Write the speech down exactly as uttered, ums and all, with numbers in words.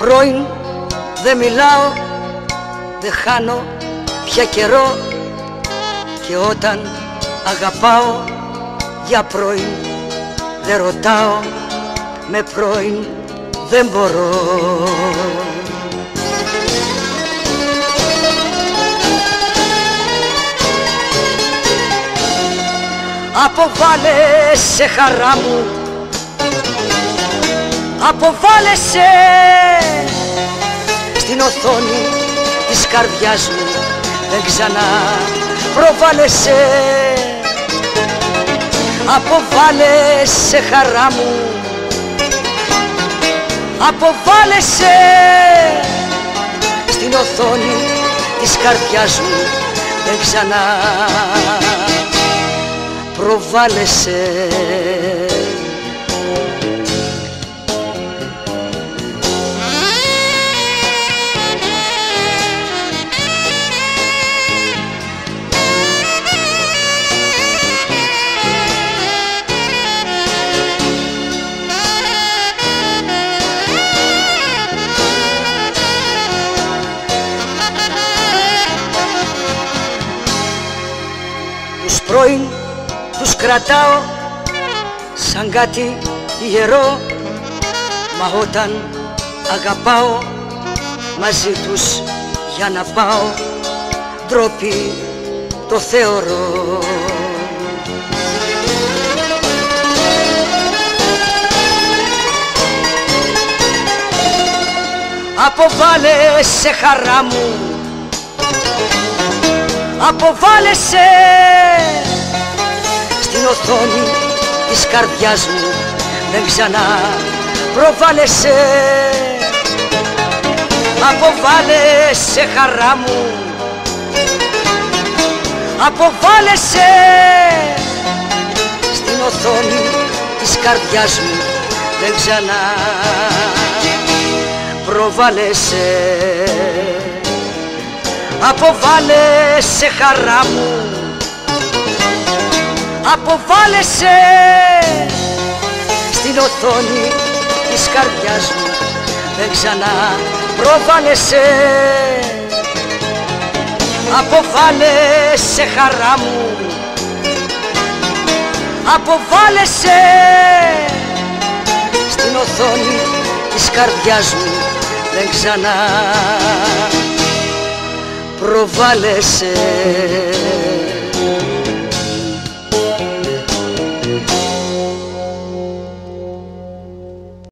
πρώην δεν μιλάω, δεν χάνω πια καιρό, και όταν αγαπάω για πρώην δεν ρωτάω, με πρώην δεν μπορώ. Αποβάλεσαι χαρά μου, αποβάλεσαι στην οθόνη της καρδιάς μου, δεν ξανά προβάλλεσαι. Αποβάλεσαι χαρά μου, αποβάλεσαι στην οθόνη της καρδιάς μου, δεν ξανά προβάλλεσαι. Τους πρώην τους κρατάω σαν κάτι ιερό, μα όταν αγαπάω μαζί τους για να πάω, ντροπή το θεωρώ. Αποβάλεσαι χαρά μου, αποβάλεσαι στην οθόνη της καρδιάς μου, δεν ξανά προβάλλεσαι. Αποβάλεσαι χαρά μου, αποβάλεσαι στην οθόνη της καρδιάς μου, δεν ξανά προβάλλεσαι. Αποβάλεσαι χαρά μου, αποβάλεσαι στην οθόνη της καρδιάς μου, δεν ξανά προβάλλεσαι. Αποβάλεσαι χαρά μου, αποβάλεσαι στην οθόνη της καρδιάς μου, δεν ξανά προβάλλεσαι.